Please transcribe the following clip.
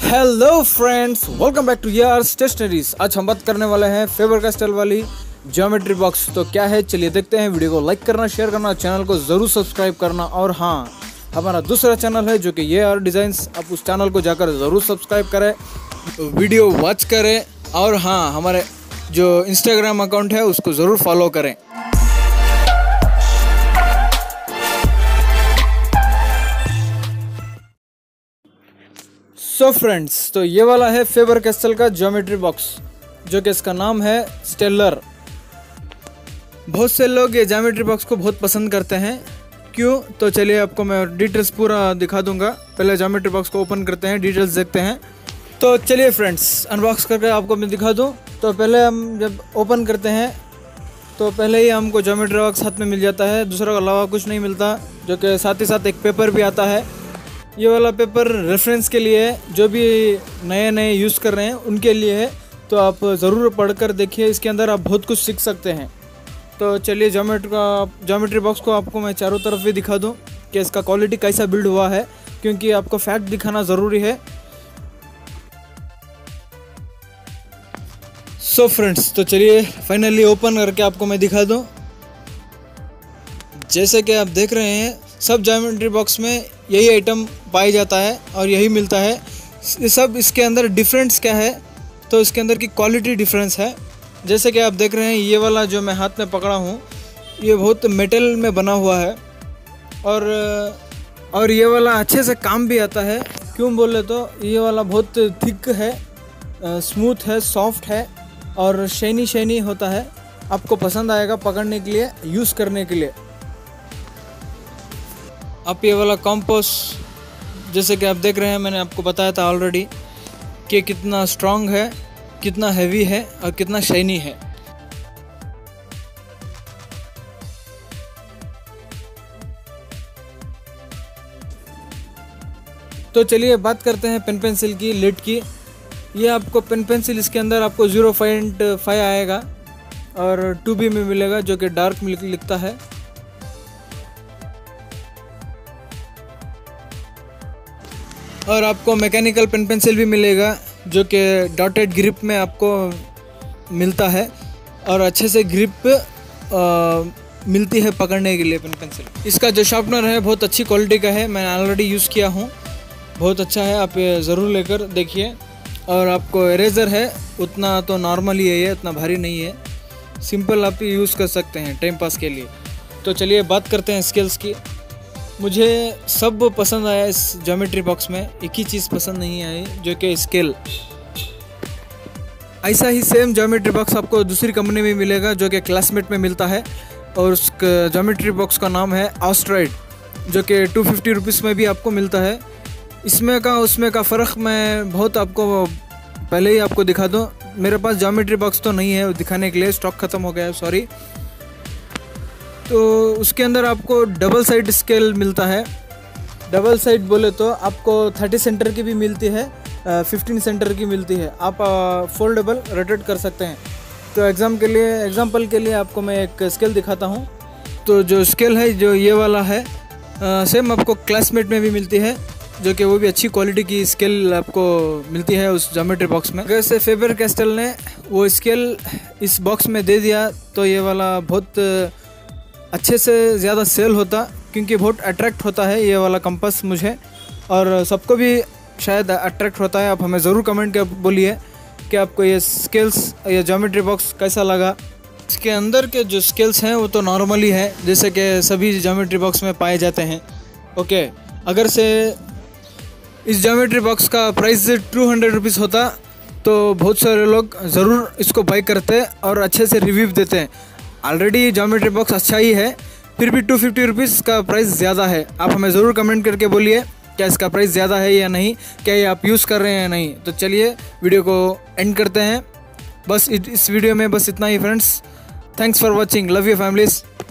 Hello friends, welcome back to यार stationeries. आज हम बात करने वाले हैं फेबर कैस्टल वाली ज्योमेट्री बॉक्स। तो क्या है, चलिए देखते हैं। वीडियो को लाइक करना, शेयर करना, चैनल को ज़रूर सब्सक्राइब करना। और हाँ, हमारा दूसरा चैनल है जो कि ये आर डिज़ाइंस, आप उस चैनल को जाकर ज़रूर सब्सक्राइब करें, वीडियो वॉच करें। और हाँ, हमारे जो इंस्टाग्राम अकाउंट है उसको ज़रूर फॉलो करें। सो फ्रेंड्स, तो ये वाला है फेबर कैस्टल का ज्योमेट्री बॉक्स, जो कि इसका नाम है स्टेलर। बहुत से लोग ये ज्योमेट्री बॉक्स को बहुत पसंद करते हैं। क्यों? तो चलिए आपको मैं डिटेल्स पूरा दिखा दूंगा। पहले ज्योमेट्री बॉक्स को ओपन करते हैं, डिटेल्स देखते हैं। तो चलिए फ्रेंड्स, अनबॉक्स करके आपको मैं दिखा दूं। तो पहले हम जब ओपन करते हैं तो पहले ही हमको ज्योमेट्री बॉक्स हाथ में मिल जाता है, दूसरा के अलावा कुछ नहीं मिलता। जो कि साथ ही साथ एक पेपर भी आता है। ये वाला पेपर रेफरेंस के लिए है, जो भी नए यूज़ कर रहे हैं उनके लिए है। तो आप ज़रूर पढ़कर देखिए, इसके अंदर आप बहुत कुछ सीख सकते हैं। तो चलिए ज्योमेट्री बॉक्स को आपको मैं चारों तरफ भी दिखा दूं कि इसका क्वालिटी कैसा बिल्ड हुआ है, क्योंकि आपको फैक्ट दिखाना ज़रूरी है। सो फ्रेंड्स, तो चलिए फाइनली ओपन करके आपको मैं दिखा दूं। जैसे कि आप देख रहे हैं, सब ज्योमेट्री बॉक्स में यही आइटम पाया जाता है और यही मिलता है। सब इसके अंदर डिफरेंस क्या है, तो इसके अंदर की क्वालिटी डिफरेंस है। जैसे कि आप देख रहे हैं, ये वाला जो मैं हाथ में पकड़ा हूँ, ये बहुत मेटल में बना हुआ है। और ये वाला अच्छे से काम भी आता है। क्यों बोले तो ये वाला बहुत थिक है, स्मूथ है, सॉफ्ट है और शाइनी होता है। आपको पसंद आएगा पकड़ने के लिए, यूज़ करने के लिए। आप ये वाला कॉम्पोस, जैसे कि आप देख रहे हैं, मैंने आपको बताया था ऑलरेडी कि कितना स्ट्रॉन्ग है, कितना हैवी है और कितना शाइनी है। तो चलिए बात करते हैं पेन पेंसिल की, लिड की। ये आपको पेन पेंसिल, इसके अंदर आपको 0.5 आएगा और 2B में मिलेगा, जो कि डार्क में लिखता है। और आपको मैकेनिकल पेन पेंसिल भी मिलेगा, जो कि डॉटेड ग्रिप में आपको मिलता है और अच्छे से ग्रिप मिलती है पकड़ने के लिए पेन पेंसिल। इसका जो शार्पनर है बहुत अच्छी क्वालिटी का है, मैंने ऑलरेडी यूज़ किया हूँ, बहुत अच्छा है। आप ये ज़रूर लेकर देखिए। और आपको इरेज़र है, उतना तो नॉर्मल ही है, ये उतना भारी नहीं है, सिंपल आप यूज़ कर सकते हैं टाइम पास के लिए। तो चलिए बात करते हैं स्केल्स की। मुझे सब पसंद आया इस ज्योमेट्री बॉक्स में, एक ही चीज़ पसंद नहीं आई, जो कि स्केल। ऐसा ही सेम ज्योमेट्री बॉक्स आपको दूसरी कंपनी में मिलेगा, जो कि क्लासमेट में मिलता है। और उस ज्योमेट्री बॉक्स का नाम है ऑस्ट्राइड, जो कि 250 रुपीज़ में भी आपको मिलता है। इसमें का उसमें का फ़र्क मैं बहुत आपको पहले ही आपको दिखा दूँ। मेरे पास ज्योमेट्री बॉक्स तो नहीं है दिखाने के लिए, स्टॉक ख़त्म हो गया है, सॉरी। तो उसके अंदर आपको डबल साइड स्केल मिलता है। डबल साइड बोले तो आपको 30 सेंटर की भी मिलती है, 15 सेंटर की मिलती है। आप फोल्डेबल रोटेट कर सकते हैं। तो एग्जाम्पल के लिए आपको मैं एक स्केल दिखाता हूँ। तो जो स्केल है, जो ये वाला है, सेम आपको क्लासमेट में भी मिलती है, जो कि वो भी अच्छी क्वालिटी की स्केल आपको मिलती है उस ज्योमेट्री बॉक्स में। अगर से फेबर कैस्टल ने वो स्केल इस बॉक्स में दे दिया तो ये वाला बहुत अच्छे से ज़्यादा सेल होता, क्योंकि बहुत अट्रैक्ट होता है ये वाला कंपास मुझे, और सबको भी शायद अट्रैक्ट होता है। आप हमें ज़रूर कमेंट कर बोलिए कि आपको ये स्केल्स, ये ज्योमेट्री बॉक्स कैसा लगा। इसके अंदर के जो स्केल्स हैं वो तो नॉर्मली है, जैसे कि सभी ज्योमेट्री बॉक्स में पाए जाते हैं। ओके, अगर से इस ज्योमेट्री बॉक्स का प्राइस 200 रुपीज़ होता तो बहुत सारे लोग ज़रूर इसको बाई करते और अच्छे से रिव्यू देते हैं। ऑलरेडी ज्योमेट्री बॉक्स अच्छा ही है, फिर भी 250 रुपीज़ का प्राइस ज़्यादा है। आप हमें ज़रूर कमेंट करके बोलिए क्या इसका प्राइस ज़्यादा है या नहीं, क्या ये आप यूज़ कर रहे हैं या नहीं। तो चलिए वीडियो को एंड करते हैं। बस इस वीडियो में बस इतना ही friends. Thanks for watching, love you families.